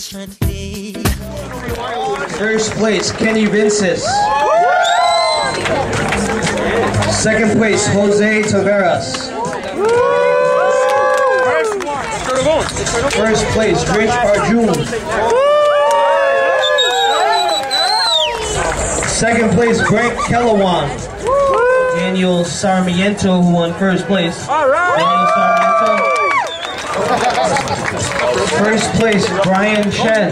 differently. First place, Kenny Vinces. Second place, Jose Taveras. First place, Rich Arjun. Second place, Greg Kellawan. Daniel Sarmiento, who won first place. Daniel Sarmiento. First place, Brian Chen.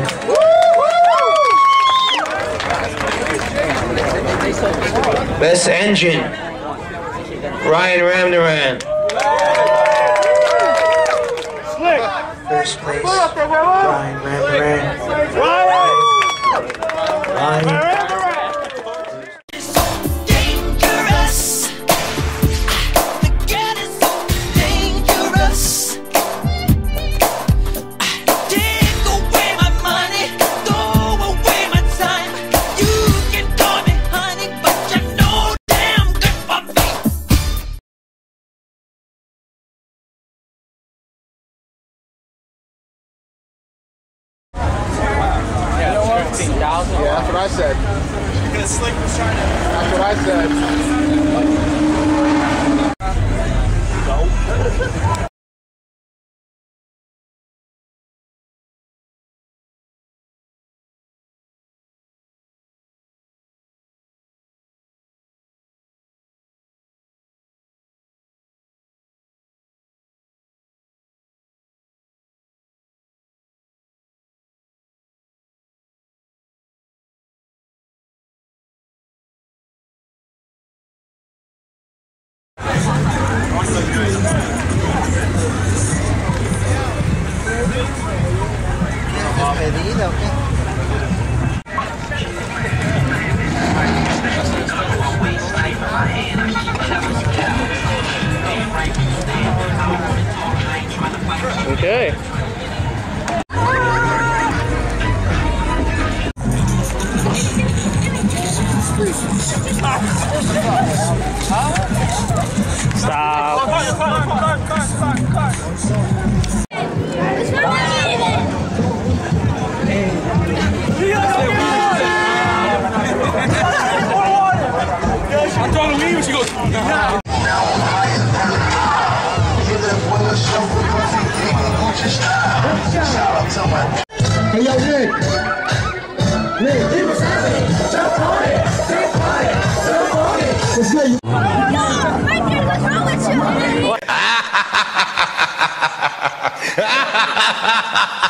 Best engine, Ryan Ramnaran. First place, Ryan Ramnaran. Ryan. Yeah, that's what I said. Because Slick was trying to... That's what I said. Okay. Stop. I'm trying to leave and she goes, nah. Hey, yo, Nick. Nick, what's happening? Jump on it. Jump on it. Jump on it. Let's go. No, Mikey, what's wrong with you?